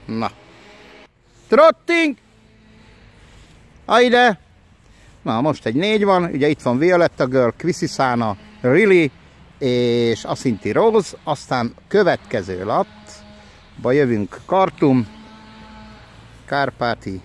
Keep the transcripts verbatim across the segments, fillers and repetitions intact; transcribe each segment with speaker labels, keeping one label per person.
Speaker 1: Na. Trotting! A ide! Na, most egy négy van, ugye itt van Violetta Girl, Quisisana, Really, és Aszinti Rose, aztán következő lapba jövünk Kartum, Kárpáti,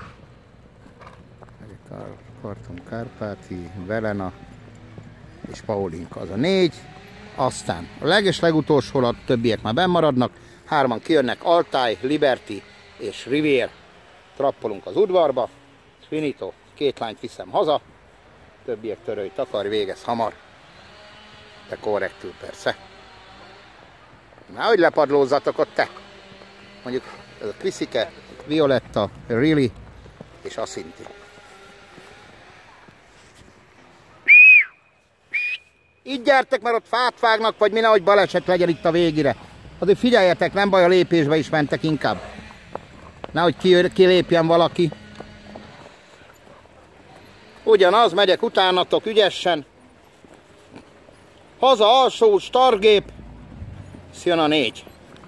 Speaker 1: Kartum, Kárpáti, Velena és Paulinka, az a négy, aztán a leges legutolsó lap, többiek már benn maradnak, hárman kijönnek, Altály, Liberty és Rivier, trappolunk az udvarba, finito, két lányt viszem haza, többiek törői takar, végez hamar, de korrektül persze. Nehogy lepadlózzatok ott te! Mondjuk ez a Quisike, Violetta, Really és Aszinti. Így gyertek, mert ott fát vágnak, vagy mi, nehogy baleset legyen itt a végére. Azért figyeljetek, nem baj, a lépésbe is mentek inkább. Nehogy kilépjen valaki. Ugyanaz, megyek utánatok ügyesen. Haza, alsó, stargép. Jön a négy.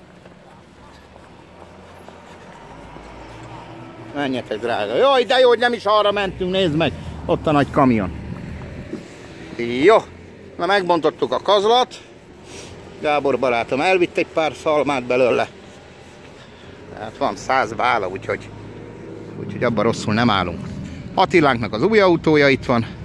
Speaker 1: Menjetek, drága. Jaj, de jó, hogy nem is arra mentünk, nézd meg. Ott a nagy kamion. Jó. Na, megbontottuk a kazlat. Gábor barátom elvitt egy pár szalmát belőle. Tehát van száz bála, úgyhogy, úgyhogy abban rosszul nem állunk. Attilánknak az új autója itt van.